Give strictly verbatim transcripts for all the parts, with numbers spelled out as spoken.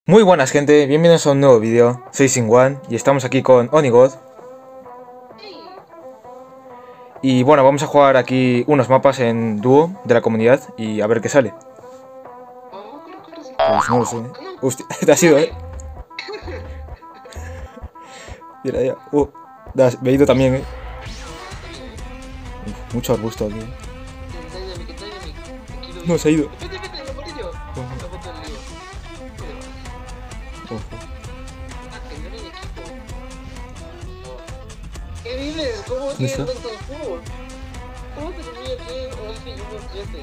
Muy buenas gente, bienvenidos a un nuevo vídeo, soy Singwan y estamos aquí con Onigod. Y bueno, vamos a jugar aquí unos mapas en dúo de la comunidad y a ver qué sale. Pues no lo sé. Hostia, te has ido, eh. Mira, ya. Uh, me he ido también, eh. Uf, mucho arbusto aquí. No, se ha ido. Ojo. ¿Qué dices? ¿Cómo ¿Dónde tienes está? tantos cubos? ¿Cómo te comí aquí once y uno trece?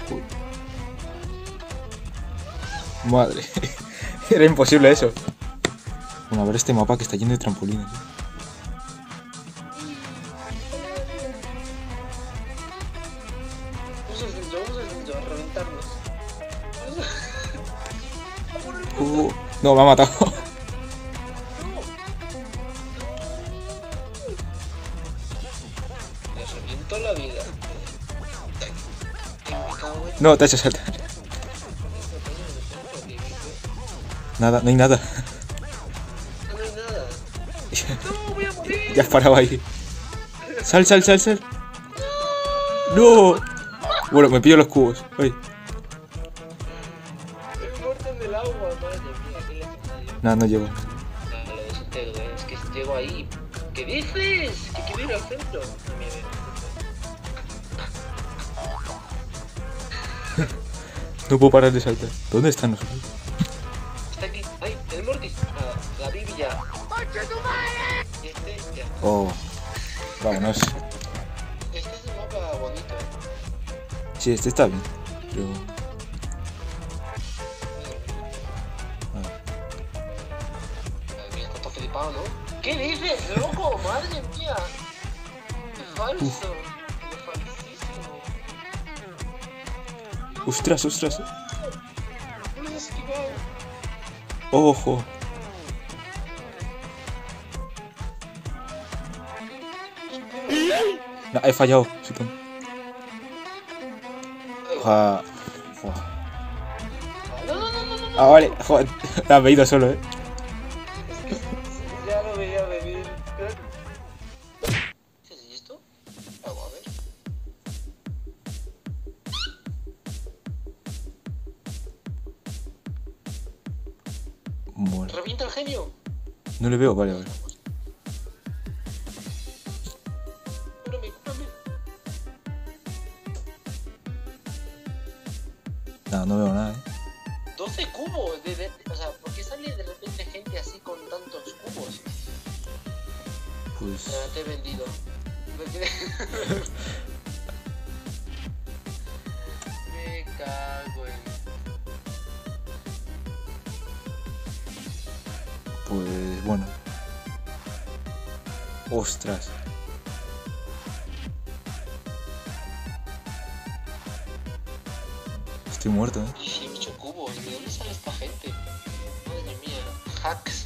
Madre. Era imposible eso. Bueno, a ver este mapa que está lleno de trampolines. ¿eh? Vamos al centro, vamos al centro, a reventarnos. Uh, no, me ha matado. Me reviento la vida. Me cago en... No, te has hecho saltar. Nada, no hay nada. No hay nada. No, voy a morir. Ya has parado ahí. Sal, sal, sal, sal. No. Bueno, me pillo los cubos. Ay. Estoy muerto en el agua, madre mía, qué le pasa yo. Nada, no llego. No, lo desintegro, eh. Es que llego ahí. ¿Qué dices? Que quiero ir al centro. No me veo. No puedo parar de saltar. ¿Dónde están nosotros? Está aquí. ¡Ay! El Mortis. Ah, la Bibi ya. Y este ya. Oh. Vámonos. Este es un mapa bonito. Sí, este está bien. Pero... Madre mía, está todo flipado, ¿no? ¿Qué dices, loco? Madre mía. ¡Qué falso! ¡Qué falsísimo! Ostras, ostras. ¡No lo has esquivado! Ojo. No, he fallado, supongo. Ja. Joder. No, no, no, no, no, no. Ah, vale. Joder. La he ido solo, eh. Ya lo veía venir. ¿Qué es esto? Vamos a ver. Bueno. ¡Revienta el genio! No le veo, vale, vale. ¡Cúrame, cúrame! Nada, no veo nada, eh. doce cubos, de, de, o sea, ¿por qué sale de repente gente así con tantos cubos? Pues... Ah, te he vendido. Me cago en... Pues... bueno. Ostras. Estoy muerto, eh. dieciocho cubos, ¿de dónde sale esta gente? Madre mía, hacks.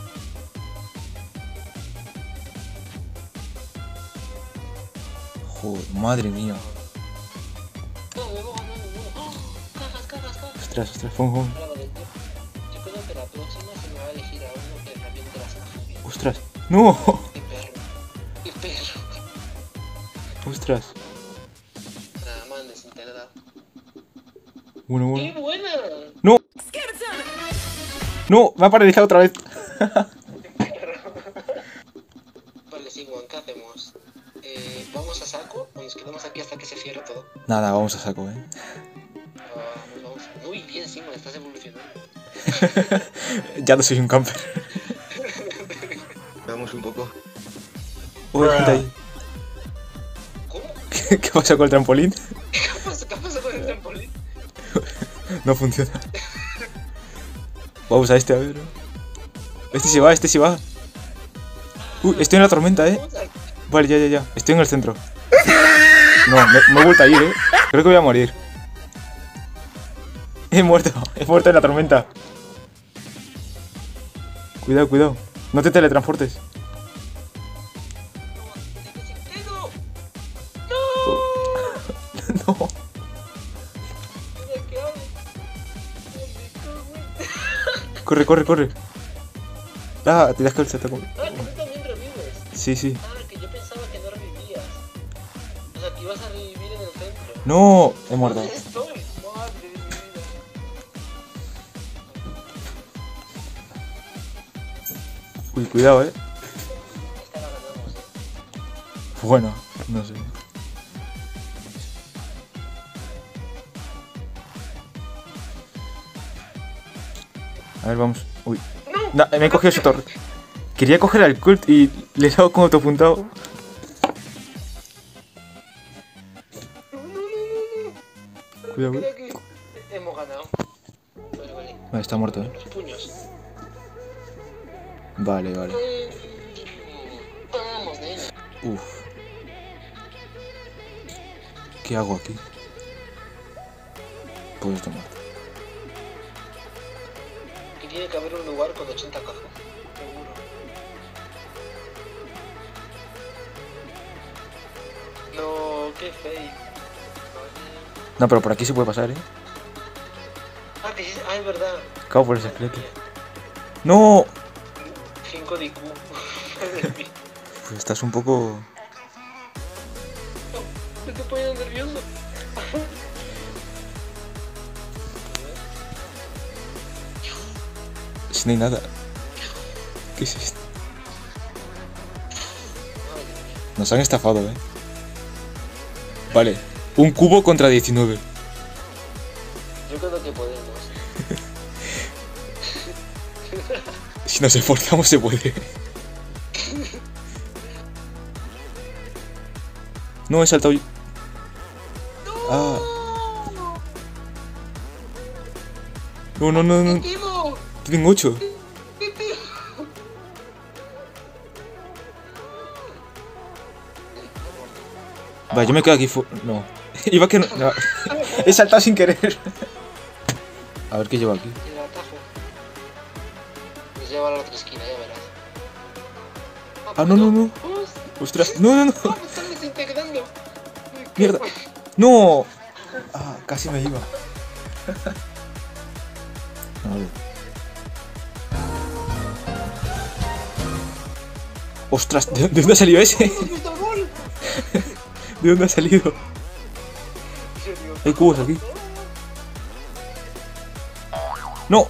Joder, madre mía. No, me voy, no, no, no. ¡Oh! Cajas, cajas, cajas. Ostras, ostras, fum, fum. Ahora lo del tiempo. Yo creo que la próxima se me va a elegir a uno que reviente las cajas. Ostras. No. ¡Qué perro! ¡Qué perro! Ostras. Nada más desintegrado. Bueno, ¡Qué bueno. buena! ¡No! ¡No! Me ha paralizado otra vez. Vale, sí, Juan, ¿qué hacemos? Eh, ¿Vamos a saco o nos quedamos aquí hasta que se cierre todo? Nada, vamos a saco, eh. Vamos, vamos. Muy bien, Simon, estás evolucionando. Ya no soy un camper. Veamos un poco. Uy, gente ahí. ¿Cómo? ¿Qué pasa con el trampolín? ¿Qué pasa, ¿Qué pasa con el trampolín? No funciona. Vamos a este, a ver. Este sí va, este sí va. Uy, estoy en la tormenta, eh. Vamos a... Vale, ya, ya, ya. Estoy en el centro. No, me, me he vuelto a ir, eh. Creo que voy a morir. He muerto, he muerto en la tormenta. Cuidado, cuidado. No te teletransportes. ¡Desintegro! No. ¿Qué hago? Corre, corre, corre. Ah, te das que el salto con... Ah, que tú también revives. Sí, sí. Ah, que yo pensaba que no revivías. O sea, que ibas a revivir en el centro. No, he muerto. ¿Dónde estoy? Madre de mi vida. Uy, cuidado, eh. Esta la ganamos, eh. Bueno, no sé. A ver, vamos. Uy. No, No, me he cogido ese torre. Quería coger al cult y le he dado como autopuntado. No, no, no, no, no. Cuidado, Creo que hemos ganado. Vale, vale. Vale, está muerto, eh. Los puños. Vale, vale. Vamos, nena. Uf. ¿Qué hago aquí? Pues esto muerto. Y tiene que haber un lugar con ochenta cajas. Seguro. No, qué fake. No, pero por aquí se puede pasar, eh. Ah, que sí. Ah, es verdad. Cago por el secreto. ¡No! cinco de I Q. Madre mía. Pues estás un poco... Me estoy poniendo nervioso. Si no hay nada. ¿Qué es esto? Nos han estafado, eh. Vale. Un cubo contra diecinueve. Yo creo que podemos. Si nos esforzamos se puede. No, he saltado yo. Ah. No, no, no, no. ¡Timo! Tienen ocho. Vale, yo me quedo aquí fu... No. Iba que no... no. He saltado sin querer. A ver qué llevo aquí. El atajo. Nos lleva a la otra esquina, ya verás. Ah, no, no, no. Ostras. No, no, no. ¡Oh, me están desintegrando! Mierda. No. Ah, casi me iba. A ver. Ostras, ¿de de dónde ha salido ese? ¡Hemos visto el gol! ¿De dónde ha salido? En serio. Hay cubos aquí. ¡No!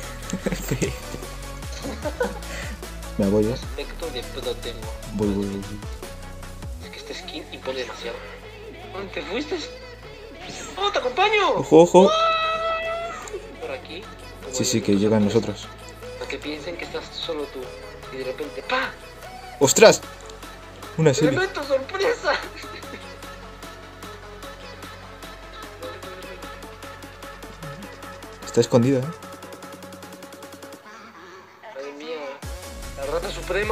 Me voy, ¿eh? Aspecto de pro tengo. Voy, voy, voy. Es que este skin impone demasiado. ¿Dónde te fuiste? ¡Oh, te acompaño! ¡Ojo, ojo! Por aquí. Sí, sí, que llegan nosotros. Para que piensen que estás solo tú. Y de repente, ¡pa! ¡Ostras! Una serie. ¡Elemento sorpresa! Está escondida, ¿eh? Madre mía. La rata suprema.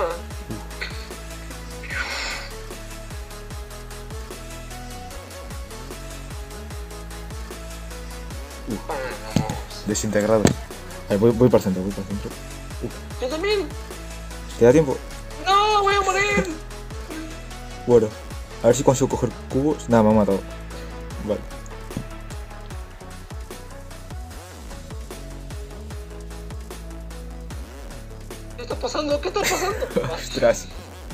Vamos. Desintegrado. A ver, voy, voy para el centro, voy para el centro. Yo también. ¿Te da tiempo? No, voy a morir. Bueno. A ver si consigo coger cubos. Nada, me ha matado. Vale. ¿Qué está pasando? ¿Qué está pasando? Ostras.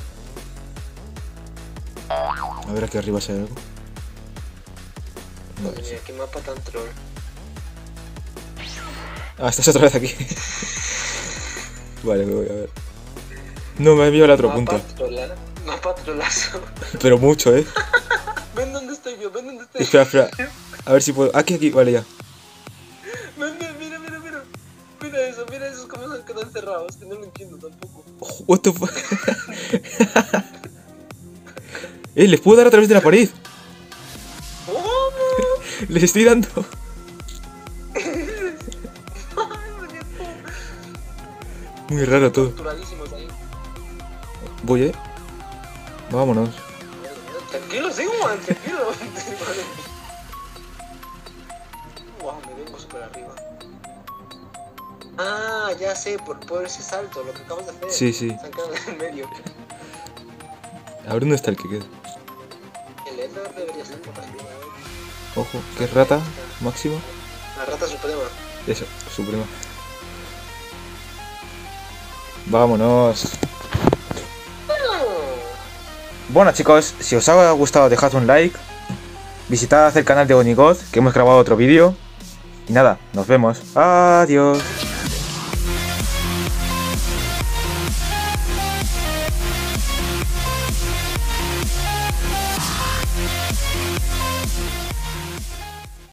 A ver aquí arriba si hay algo. Madre Vale, sí. mía, qué mapa tan troll. Ah, estás otra vez aquí. Vale, me voy a ver. No, me ha enviado a la otra punta. Mapa trola. Mapa trolazo. Pero mucho, ¿eh? Ven dónde estoy yo, ven dónde estoy. Espera, espera. A ver si puedo. Aquí, aquí, vale, ya. Ven, ven, mira, mira, mira. Mira eso, mira esos cómo se han quedado encerrados, que no lo entiendo tampoco. Oh, what the fuck. Eh, les puedo dar a través de la pared. ¿Cómo? Les estoy dando. Muy raro todo. Torturadísimos ahí. Voy, eh. Vámonos. Tranquilo, sigo, man, tranquilo. Wow, me vengo súper arriba. Ah, ya sé, por, por ese salto, lo que acabas de hacer. Sí, sí. Se han quedado en medio. A ver dónde está el que queda. El Ender debería estar por arriba. ¿eh? Ojo, que es rata máxima. La rata suprema. Eso, suprema. Vámonos. Bueno chicos, si os ha gustado dejad un like, visitad el canal de Onigoth, que hemos grabado otro vídeo. Y nada, nos vemos. Adiós.